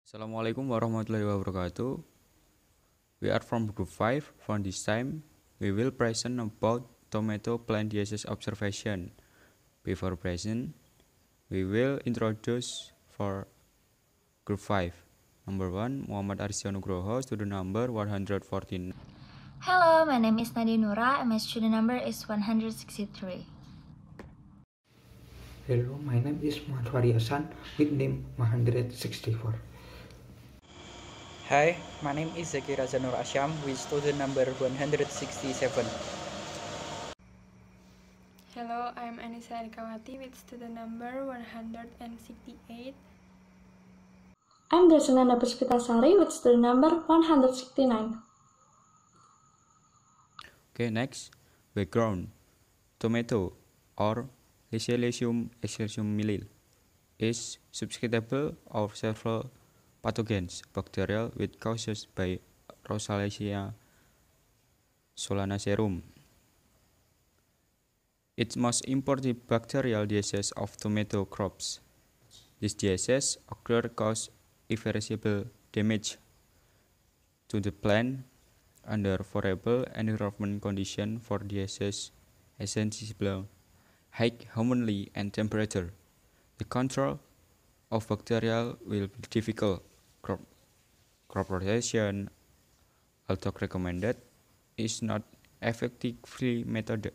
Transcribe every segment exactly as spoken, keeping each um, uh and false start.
Assalamualaikum warahmatullahi wabarakatuh. We are from group five. For this time, we will present about tomato plant disease observation. Before present, we will introduce for group five. Number one, Muhammad Arsya Nugroho, student number one hundred fourteen. Hello, my name is Nadia Nura and my student number is one hundred sixty-three. Hello, my name is Muhammad Fahri Hasan with name one hundred sixty-four. Hi, my name is Zaki Raza Nur Asyam with student number one hundred sixty-seven. Hello, I'm Anissa Erikawati with student number one hundred sixty-eight. I'm Dersananda Puspitasari with student number one hundred sixty-nine. Okay, next, background. Tomato or Lycellum excelsium milil is susceptible of several pathogens, bacterial with caused by Rosalacia solanacearum. Its most important bacterial disease of tomato crops. This disease occur cause irreversible damage to the plant under favorable environment condition for disease essential high humidity and temperature. The control of bacterial will be difficult. Crop, crop rotation, although recommended, is not effectively method.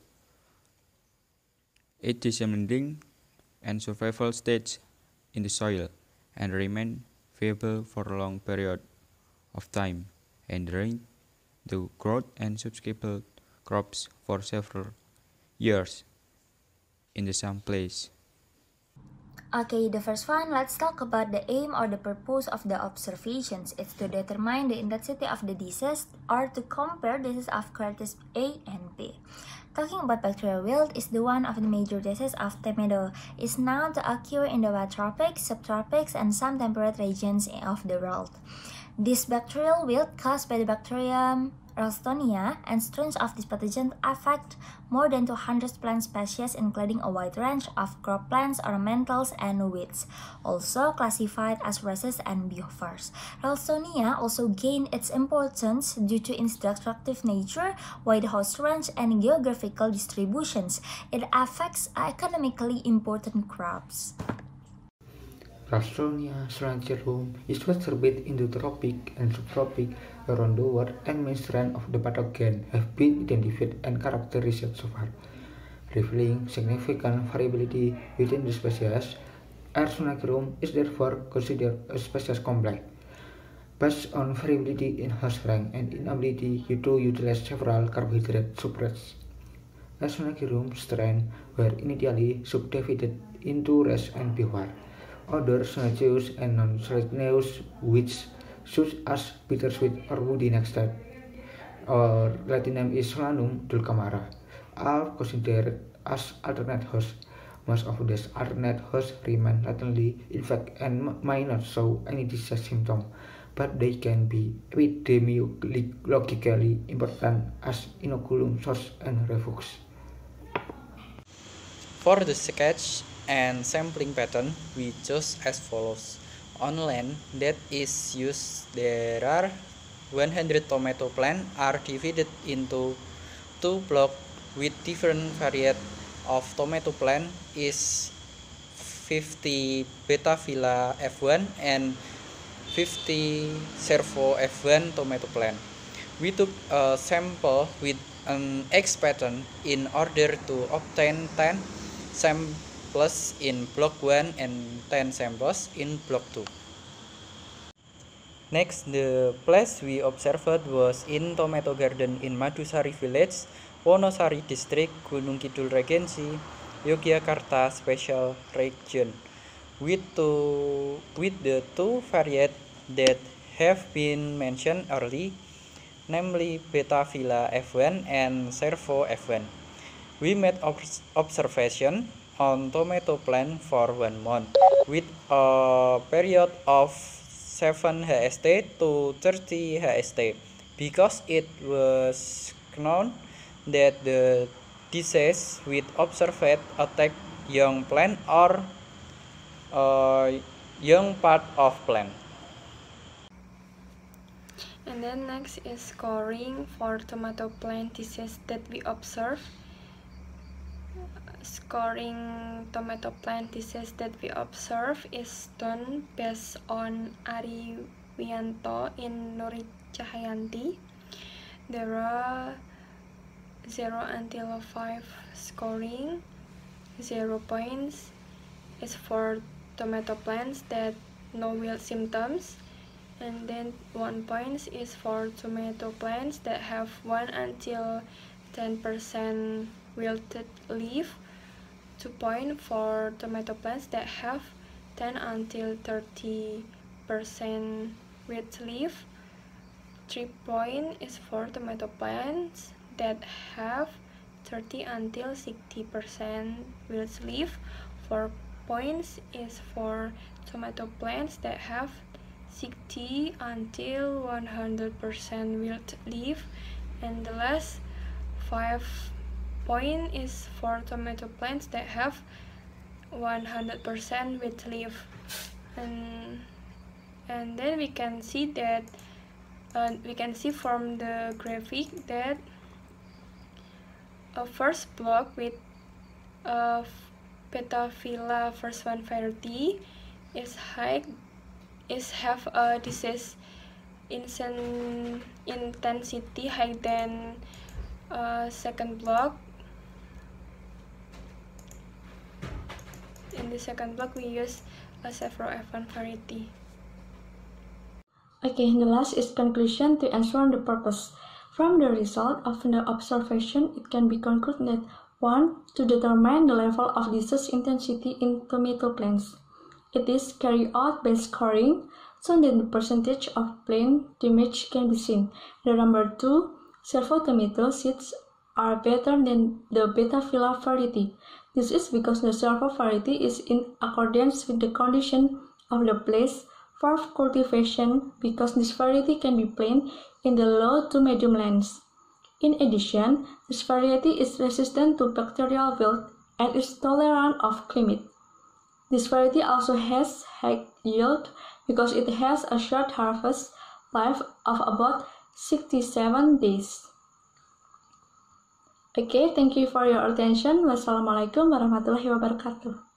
It disseminating and survival stage in the soil and remain viable for a long period of time, hindering the growth and susceptible crops for several years in the same place. Okay, the first one, let's talk about the aim or the purpose of the observations. It's to determine the intensity of the disease or to compare disease of characteristics A and B. Talking about bacterial wilt is the one of the major diseases of tomato. It's known to occur in the wet tropics, subtropics, and some temperate regions of the world. This bacterial wilt caused by the bacterium Ralstonia and strains of this pathogen affect more than two hundred plant species including a wide range of crop plants, ornamentals, and weeds, also classified as races and biophores. Ralstonia also gained its importance due to its destructive nature, wide host range, and geographical distributions. It affects economically important crops. Ralstonia solanacearum is widespread into tropic and subtropic around the world, and main strains of the pathogen have been identified and characterized so far, revealing significant variability within the species. Solanacearum is therefore considered a species complex, based on variability in host rank and inability to utilize several carbohydrate substrates. Solanacearum strains were initially subdivided into race and biophore. Other Solanaceous and non-Solanaceous weeds, such as bittersweet or woody nextad, or Latin name is Solanum dulcamara, are considered as alternate hosts. Most of these alternate hosts remain latently infected and may not show any disease symptom, but they can be epidemiologically important as inoculum source and refuge. For the sketch and sampling pattern, we chose as follows. On land that is used, there are one hundred tomato plants are divided into two blocks with different variety of tomato plant is fifty Betavilla F one and fifty Cervo F one tomato plant. We took a sample with an X pattern in order to obtain ten samples in block one and ten samples in block two. Next, the place we observed was in tomato garden in Madusari village, Wonosari district, Gunung Kidul Regency, Yogyakarta special region, with, two, with the two varieties that have been mentioned early, namely Betavilla F one and Cervo F one. We made observation on tomato plant for one month with a period of seven H S T to thirty H S T because it was known that the disease with observed attack young plant or uh, young part of plant. And then next is scoring for tomato plant disease that we observe. Scoring tomato plant disease that we observe is done based on Ari Wianto in Nuri Cahayanti. There are zero until five scoring. Zero points is for tomato plants that no wilt symptoms, and then one point is for tomato plants that have one until ten percent wilted leaf. Two point for tomato plants that have ten until thirty percent wilted leaf. Three point is for tomato plants that have thirty until sixty percent wilted leaf. Four points is for tomato plants that have sixty until one hundred percent wilted leaf, and the last five point is for tomato plants that have one hundred percent wilted leaf. And and then we can see that uh, we can see from the graphic that a first block with a Petaphylla first one variety is high is have a disease intensity higher than uh, second block. In the second block we use a Severo F one variety. Okay, the last is conclusion to answer the purpose. From the result of the observation, it can be concluded that one. To determine the level of disease intensity in tomato plants. It is carried out by scoring, so that the percentage of plant damage can be seen. The number two, Servo tomato seeds are better than the Petaphylla variety. This is because the Servo variety is in accordance with the condition of the place for cultivation, because this variety can be planted in the low to medium lands. In addition, this variety is resistant to bacterial wilt and is tolerant of climate. This variety also has high yield because it has a short harvest life of about sixty-seven days. Okay, thank you for your attention. Wassalamualaikum warahmatullahi wabarakatuh.